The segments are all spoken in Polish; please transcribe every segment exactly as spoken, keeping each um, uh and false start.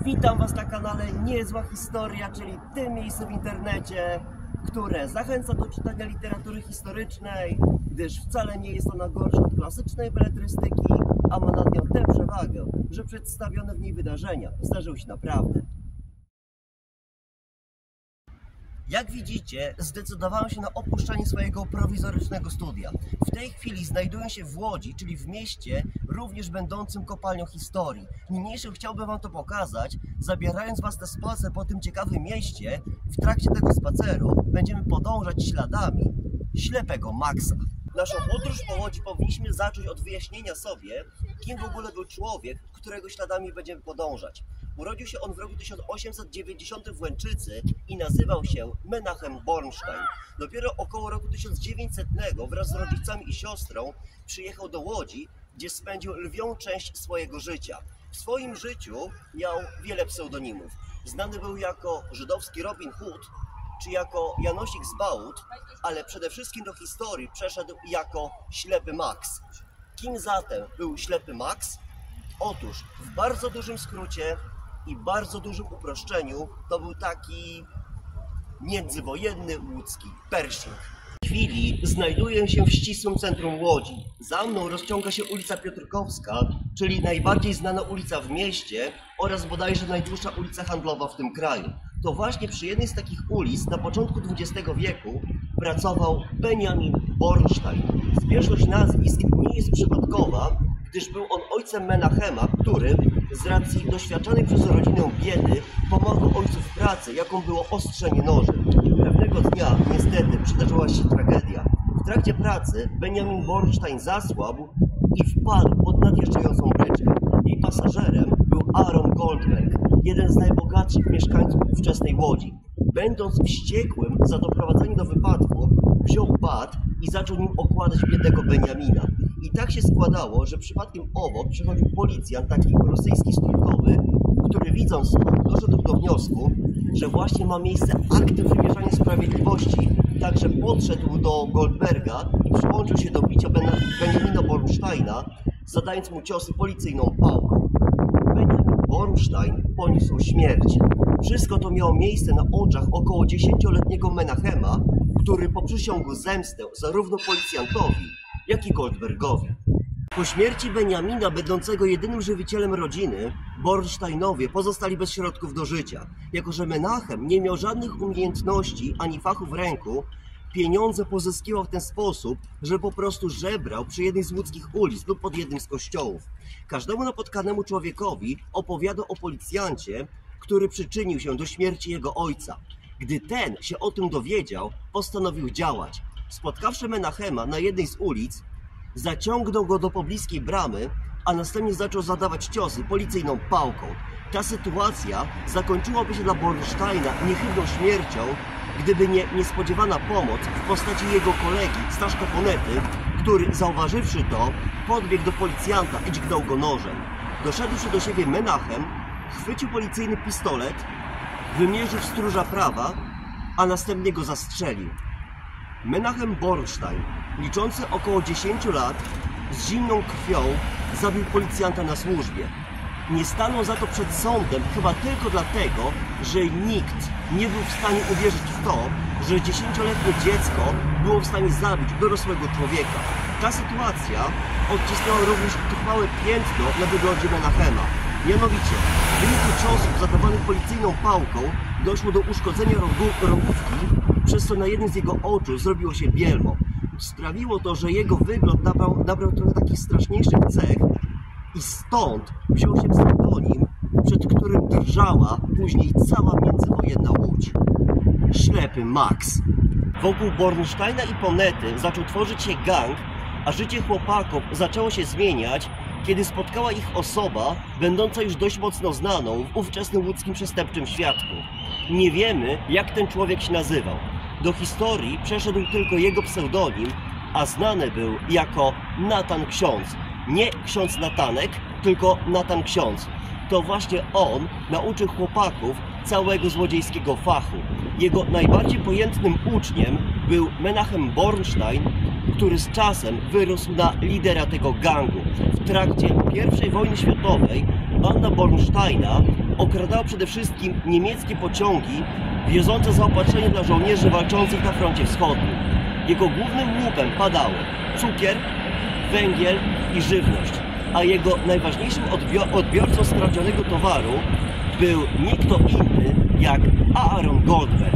Witam Was na kanale Niezła Historia, czyli tym miejscu w internecie, które zachęca do czytania literatury historycznej, gdyż wcale nie jest ona gorsza od klasycznej beletrystyki, a ma nad nią tę przewagę, że przedstawione w niej wydarzenia zdarzyły się naprawdę. Jak widzicie, zdecydowałem się na opuszczenie swojego prowizorycznego studia. W tej chwili znajduję się w Łodzi, czyli w mieście również będącym kopalnią historii. Niniejszym chciałbym Wam to pokazać, zabierając Was na spacer po tym ciekawym mieście. W trakcie tego spaceru będziemy podążać śladami ślepego Maxa. Naszą podróż po Łodzi powinniśmy zacząć od wyjaśnienia sobie, kim w ogóle był człowiek, którego śladami będziemy podążać. Urodził się on w roku tysiąc osiemset dziewięćdziesiątym w Łęczycy i nazywał się Menachem Bornstein. Dopiero około roku tysiąc dziewięćsetnego wraz z rodzicami i siostrą przyjechał do Łodzi, gdzie spędził lwią część swojego życia. W swoim życiu miał wiele pseudonimów. Znany był jako żydowski Robin Hood, czy jako Janosik z Bałut, ale przede wszystkim do historii przeszedł jako Ślepy Max. Kim zatem był Ślepy Max? Otóż w bardzo dużym skrócie i bardzo dużym uproszczeniu to był taki międzywojenny łódzki Pershing. W tej chwili znajduję się w ścisłym centrum Łodzi. Za mną rozciąga się ulica Piotrkowska, czyli najbardziej znana ulica w mieście oraz bodajże najdłuższa ulica handlowa w tym kraju. To właśnie przy jednej z takich ulic na początku dwudziestego wieku pracował Benjamin Bornstein. Zbieżność nazwisk nie jest przypadkowa, gdyż był on ojcem Menachema, który z racji doświadczanej przez rodzinę biedy pomagał ojcu w pracy, jaką było ostrzenie noży. Pewnego dnia niestety przydarzyła się tragedia. W trakcie pracy Benjamin Bornstein zasłabł i wpadł pod nadjeżdżającą bryczkę. Jej pasażerem był Aaron Goldberg, jeden z najbogatszych mieszkańców ówczesnej Łodzi. Będąc wściekłym za doprowadzenie do wypadku, wziął bat i zaczął nim okładać biednego Benjamina. I tak się składało, że przypadkiem obok przychodził policjant, taki rosyjski stójkowy, który widząc to doszedł do wniosku, że właśnie ma miejsce akt wymierzania sprawiedliwości, także podszedł do Goldberga i przyłączył się do bicia Ben Benjamina Bornsteina, zadając mu ciosy policyjną pałką. Benjamin Bornstein poniósł śmierć. Wszystko to miało miejsce na oczach około dziesięcioletniego Menachema, który poprzysiągł zemstę zarówno policjantowi, jak i Goldbergowi. Po śmierci Benjamina, będącego jedynym żywicielem rodziny, Bornsteinowie pozostali bez środków do życia. Jako że Menachem nie miał żadnych umiejętności ani fachu w ręku, pieniądze pozyskiwał w ten sposób, że po prostu żebrał przy jednej z łódzkich ulic lub pod jednym z kościołów. Każdemu napotkanemu człowiekowi opowiadał o policjancie, który przyczynił się do śmierci jego ojca. Gdy ten się o tym dowiedział, postanowił działać. Spotkawszy Menachema na jednej z ulic, zaciągnął go do pobliskiej bramy, a następnie zaczął zadawać ciosy policyjną pałką. Ta sytuacja zakończyłaby się dla Bornsteina niechybną śmiercią, gdyby nie niespodziewana pomoc w postaci jego kolegi, Staszka Ponety, który, zauważywszy to, podbiegł do policjanta i dźgnął go nożem. Doszedłszy do siebie Menachem, chwycił policyjny pistolet, wymierzył w stróża prawa, a następnie go zastrzelił. Menachem Bornstein, liczący około dziesięciu lat, z zimną krwią zabił policjanta na służbie. Nie stanął za to przed sądem chyba tylko dlatego, że nikt nie był w stanie uwierzyć w to, że dziesięcioletnie dziecko było w stanie zabić dorosłego człowieka. Ta sytuacja odcisnęła również trwałe piętno na wyglądzie Menachema. Mianowicie, w wyniku ciosów zadawanych policyjną pałką doszło do uszkodzenia rogówki, przez co na jednym z jego oczu zrobiło się bielmo. Sprawiło to, że jego wygląd nabrał, nabrał trochę takich straszniejszych cech i stąd wziął się pseudonim, przed którym drżała później cała międzywojenna Łódź. Ślepy Max. Wokół Bornsteina i Ponety zaczął tworzyć się gang, a życie chłopaków zaczęło się zmieniać, kiedy spotkała ich osoba, będąca już dość mocno znaną w ówczesnym łódzkim przestępczym świadku. Nie wiemy, jak ten człowiek się nazywał. Do historii przeszedł tylko jego pseudonim, a znany był jako Natan Ksiądz. Nie ksiądz Natanek, tylko Natan Ksiądz. To właśnie on nauczył chłopaków całego złodziejskiego fachu. Jego najbardziej pojętnym uczniem był Menachem Bornstein, który z czasem wyrósł na lidera tego gangu. W trakcie pierwszej wojny światowej banda Bornsteina okradało przede wszystkim niemieckie pociągi wiozące zaopatrzenie dla żołnierzy walczących na froncie wschodnim. Jego głównym łupem padały cukier, węgiel i żywność, a jego najważniejszym odbiorcą skradzionego towaru był nie kto inny jak Aaron Goldberg.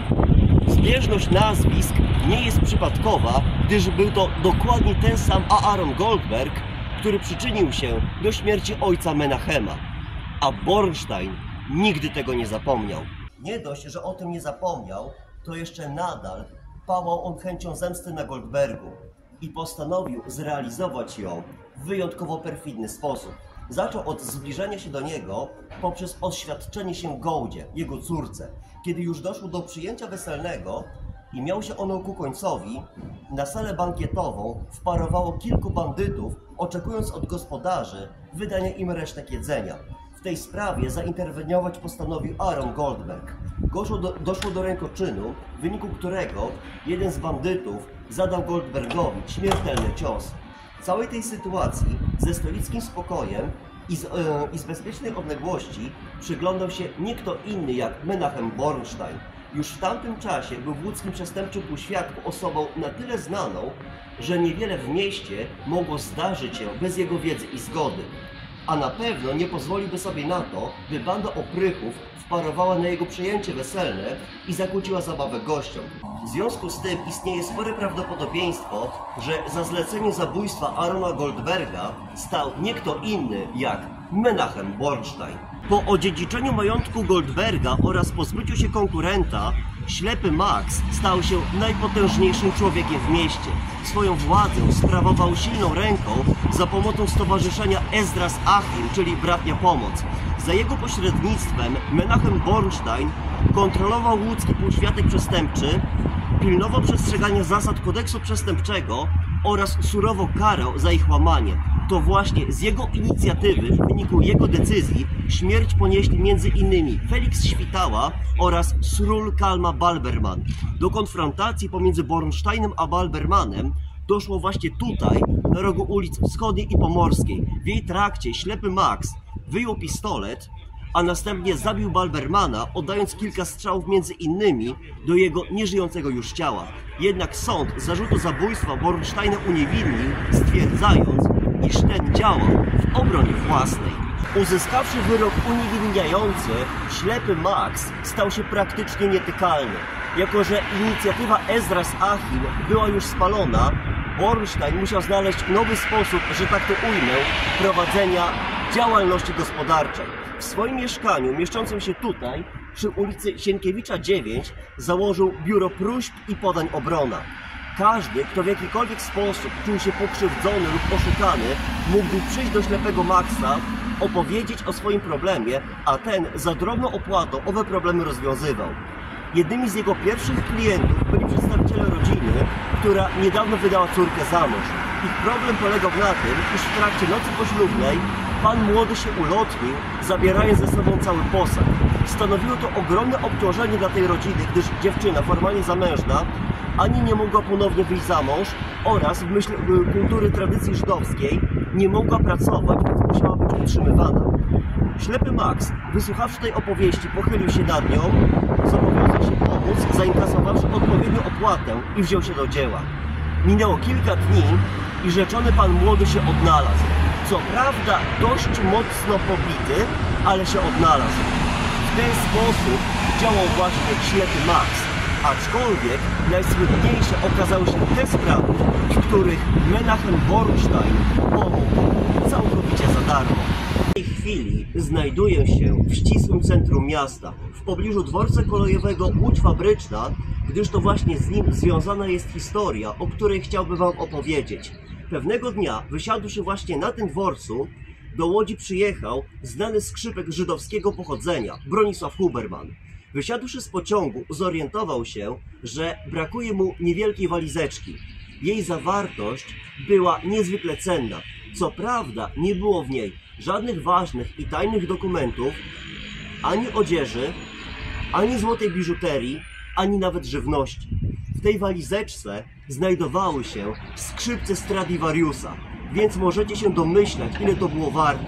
Zbieżność nazwisk nie jest przypadkowa, gdyż był to dokładnie ten sam Aaron Goldberg, który przyczynił się do śmierci ojca Menachema, a Bornstein nigdy tego nie zapomniał. Nie dość, że o tym nie zapomniał, to jeszcze nadal pałał on chęcią zemsty na Goldbergu i postanowił zrealizować ją w wyjątkowo perfidny sposób. Zaczął od zbliżenia się do niego poprzez oświadczenie się Gołdzie, jego córce. Kiedy już doszło do przyjęcia weselnego i miał się ono ku końcowi, na salę bankietową wparowało kilku bandytów, oczekując od gospodarzy wydania im resztek jedzenia. W tej sprawie zainterweniować postanowił Aaron Goldberg. Doszło do, doszło do rękoczynu, w wyniku którego jeden z bandytów zadał Goldbergowi śmiertelny cios. W całej tej sytuacji ze stoickim spokojem i z, yy, i z bezpiecznej odległości przyglądał się nie kto inny jak Menachem Bornstein. Już w tamtym czasie był w łódzkim przestępczym półświadku osobą na tyle znaną, że niewiele w mieście mogło zdarzyć się bez jego wiedzy i zgody. A na pewno nie pozwoliłby sobie na to, by banda oprychów wparowała na jego przyjęcie weselne i zakłóciła zabawę gościom. W związku z tym istnieje spore prawdopodobieństwo, że za zlecenie zabójstwa Aarona Goldberga stał nie kto inny jak Menachem Bornstein. Po odziedziczeniu majątku Goldberga oraz pozbyciu się konkurenta, ślepy Max stał się najpotężniejszym człowiekiem w mieście. Swoją władzę sprawował silną ręką za pomocą stowarzyszenia Esdras Achim, czyli Bratnia Pomoc. Za jego pośrednictwem Menachem Bornstein kontrolował łódzki półświatek przestępczy, pilnował przestrzegania zasad kodeksu przestępczego oraz surowo karał za ich łamanie. To właśnie z jego inicjatywy, w wyniku jego decyzji, śmierć ponieśli między innymi Felix Świtała oraz Srul Kalma Balberman. Do konfrontacji pomiędzy Bornsteinem a Balbermanem doszło właśnie tutaj, na rogu ulic Wschodniej i Pomorskiej. W jej trakcie ślepy Max wyjął pistolet, a następnie zabił Balbermana, oddając kilka strzałów między innymi do jego nieżyjącego już ciała. Jednak sąd zarzutu zabójstwa Bornsteina uniewinnił, stwierdzając, iż ten działał w obronie własnej. Uzyskawszy wyrok uniewinniający, ślepy Max stał się praktycznie nietykalny. Jako że inicjatywa Esdras Achim była już spalona, Bornstein musiał znaleźć nowy sposób, że tak to ujmę, prowadzenia działalności gospodarczej. W swoim mieszkaniu, mieszczącym się tutaj, przy ulicy Sienkiewicza dziewięć, założył biuro próśb i podań obrona. Każdy, kto w jakikolwiek sposób czuł się pokrzywdzony lub oszukany, mógł przyjść do ślepego Maxa, opowiedzieć o swoim problemie, a ten za drobną opłatą owe problemy rozwiązywał. Jednymi z jego pierwszych klientów byli przedstawiciele rodziny, która niedawno wydała córkę za mąż. Ich problem polegał na tym, iż w trakcie nocy poślubnej pan młody się ulotnił, zabierając ze sobą cały posag. Stanowiło to ogromne obciążenie dla tej rodziny, gdyż dziewczyna formalnie zamężna ani nie mogła ponownie wyjść za mąż oraz w myśl kultury tradycji żydowskiej nie mogła pracować, więc musiała być utrzymywana. Ślepy Max, wysłuchawszy tej opowieści, pochylił się nad nią, zobowiązał się pomóc, zainkasowawszy odpowiednią opłatę i wziął się do dzieła. Minęło kilka dni i rzeczony pan młody się odnalazł. Co prawda dość mocno pobity, ale się odnalazł. W ten sposób działał właśnie ślepy Max. Aczkolwiek najsłynniejsze okazały się te sprawy, w których Menachem Bornstein pomógł całkowicie za darmo. W tej chwili znajduję się w ścisłym centrum miasta, w pobliżu dworca kolejowego Łódź Fabryczna, gdyż to właśnie z nim związana jest historia, o której chciałbym wam opowiedzieć. Pewnego dnia, wysiadłszy właśnie na tym dworcu, do Łodzi przyjechał znany skrzypek żydowskiego pochodzenia, Bronisław Huberman. Wysiadłszy z pociągu, zorientował się, że brakuje mu niewielkiej walizeczki. Jej zawartość była niezwykle cenna. Co prawda nie było w niej żadnych ważnych i tajnych dokumentów, ani odzieży, ani złotej biżuterii, ani nawet żywności. W tej walizeczce znajdowały się skrzypce Stradivariusa, więc możecie się domyślać, ile to było warte.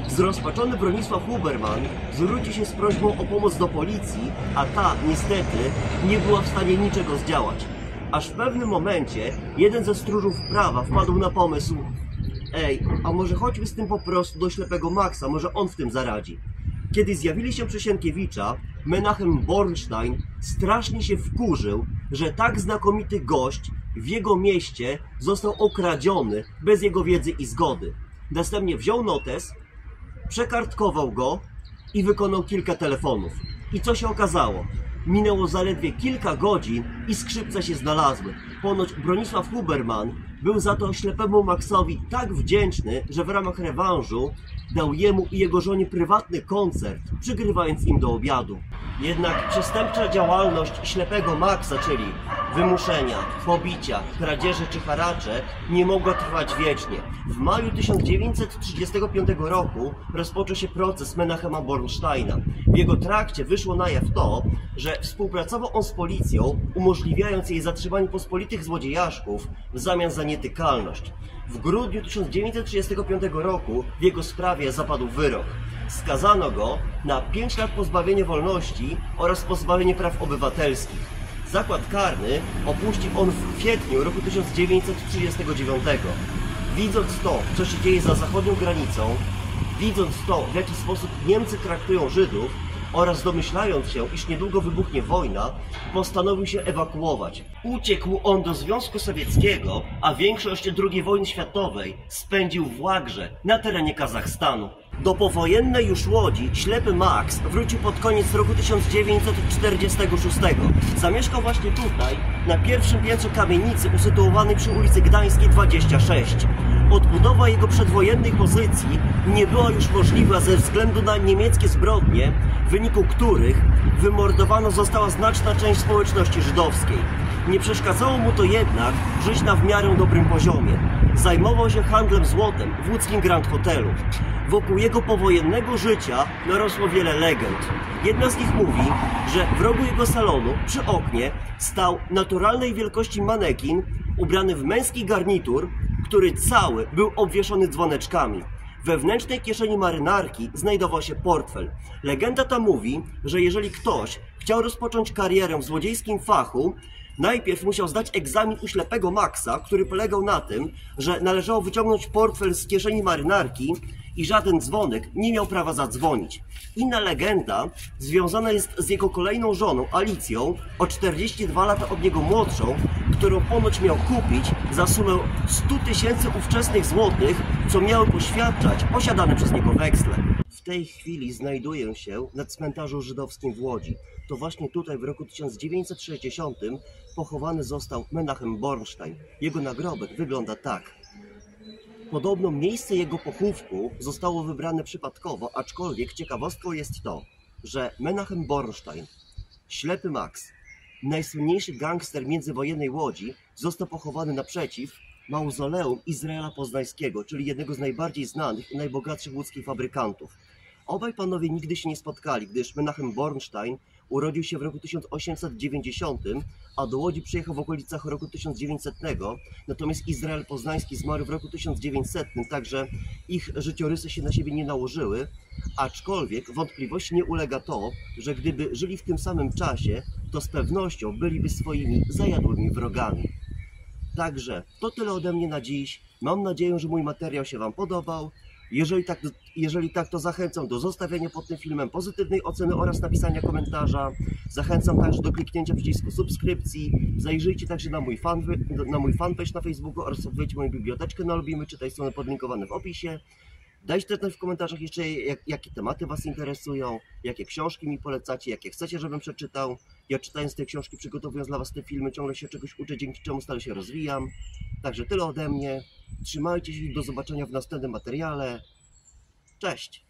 Zrozpaczony Bronisław Huberman zwrócił się z prośbą o pomoc do policji, a ta niestety nie była w stanie niczego zdziałać. Aż w pewnym momencie jeden ze stróżów prawa wpadł na pomysł: ej, a może chodźmy z tym po prostu do ślepego Maxa, może on w tym zaradzi. Kiedy zjawili się przy Sienkiewicza, Menachem Bornstein strasznie się wkurzył, że tak znakomity gość w jego mieście został okradziony bez jego wiedzy i zgody. Następnie wziął notes, przekartkował go i wykonał kilka telefonów. I co się okazało? Minęło zaledwie kilka godzin i skrzypce się znalazły. Ponoć Bronisław Huberman był za to ślepemu Maxowi tak wdzięczny, że w ramach rewanżu dał jemu i jego żonie prywatny koncert, przygrywając im do obiadu. Jednak przestępcza działalność ślepego Maxa, czyli wymuszenia, pobicia, kradzieże czy haracze, nie mogła trwać wiecznie. W maju tysiąc dziewięćset trzydziestego piątego roku rozpoczął się proces Menachema Bornsteina. W jego trakcie wyszło na jaw to, że współpracował on z policją, umożliwiając jej zatrzymanie pospolitych złodziejaszków w zamian za nietykalność. W grudniu tysiąc dziewięćset trzydziestego piątego roku w jego sprawie zapadł wyrok. Skazano go na pięć lat pozbawienia wolności oraz pozbawienie praw obywatelskich. Zakład karny opuścił on w kwietniu roku tysiąc dziewięćset trzydziestego dziewiątego. Widząc to, co się dzieje za zachodnią granicą, widząc to, w jaki sposób Niemcy traktują Żydów oraz domyślając się, iż niedługo wybuchnie wojna, postanowił się ewakuować. Uciekł on do Związku Sowieckiego, a większość drugiej wojny światowej spędził w łagrze na terenie Kazachstanu. Do powojennej już Łodzi ślepy Max wrócił pod koniec roku tysiąc dziewięćset czterdziestego szóstego. Zamieszkał właśnie tutaj, na pierwszym piętrze kamienicy usytuowanej przy ulicy Gdańskiej dwadzieścia sześć. Odbudowa jego przedwojennej pozycji nie była już możliwa ze względu na niemieckie zbrodnie, w wyniku których wymordowana została znaczna część społeczności żydowskiej. Nie przeszkadzało mu to jednak żyć na w miarę dobrym poziomie. Zajmował się handlem złotem w łódzkim Grand Hotelu. Wokół jego powojennego życia narosło wiele legend. Jedna z nich mówi, że w rogu jego salonu, przy oknie, stał naturalnej wielkości manekin ubrany w męski garnitur, który cały był obwieszony dzwoneczkami. W wewnętrznej kieszeni marynarki znajdował się portfel. Legenda ta mówi, że jeżeli ktoś chciał rozpocząć karierę w złodziejskim fachu, najpierw musiał zdać egzamin u ślepego Maxa, który polegał na tym, że należało wyciągnąć portfel z kieszeni marynarki i żaden dzwonek nie miał prawa zadzwonić. Inna legenda związana jest z jego kolejną żoną, Alicją, o czterdzieści dwa lata od niego młodszą, którą ponoć miał kupić za sumę stu tysięcy ówczesnych złotych, co miały poświadczać posiadane przez niego weksle. W tej chwili znajduję się na cmentarzu żydowskim w Łodzi. To właśnie tutaj w roku tysiąc dziewięćset sześćdziesiątym pochowany został Menachem Bornstein. Jego nagrobek wygląda tak. Podobno miejsce jego pochówku zostało wybrane przypadkowo, aczkolwiek ciekawostką jest to, że Menachem Bornstein, ślepy Max, najsłynniejszy gangster międzywojennej Łodzi, został pochowany naprzeciw mauzoleum Izraela Poznańskiego, czyli jednego z najbardziej znanych i najbogatszych łódzkich fabrykantów. Obaj panowie nigdy się nie spotkali, gdyż Menachem Bornstein urodził się w roku tysiąc osiemset dziewięćdziesiątym, a do Łodzi przyjechał w okolicach roku tysiąc dziewięćsetnego, natomiast Izrael Poznański zmarł w roku tysiąc dziewięćsetnym, także ich życiorysy się na siebie nie nałożyły, aczkolwiek wątpliwości nie ulega to, że gdyby żyli w tym samym czasie, to z pewnością byliby swoimi zajadłymi wrogami. Także to tyle ode mnie na dziś. Mam nadzieję, że mój materiał się Wam podobał. Jeżeli tak, jeżeli tak, to zachęcam do zostawienia pod tym filmem pozytywnej oceny oraz napisania komentarza. Zachęcam także do kliknięcia przycisku subskrypcji. Zajrzyjcie także na mój, fan, na mój fanpage na Facebooku oraz odwiedźcie moją biblioteczkę na Lubimy Czytaj, strony podlinkowane w opisie. Dajcie też w komentarzach jeszcze, jak, jakie tematy Was interesują, jakie książki mi polecacie, jakie chcecie, żebym przeczytał. Ja czytając te książki, przygotowując dla Was te filmy, ciągle się czegoś uczę, dzięki czemu stale się rozwijam. Także tyle ode mnie. Trzymajcie się i do zobaczenia w następnym materiale. Cześć!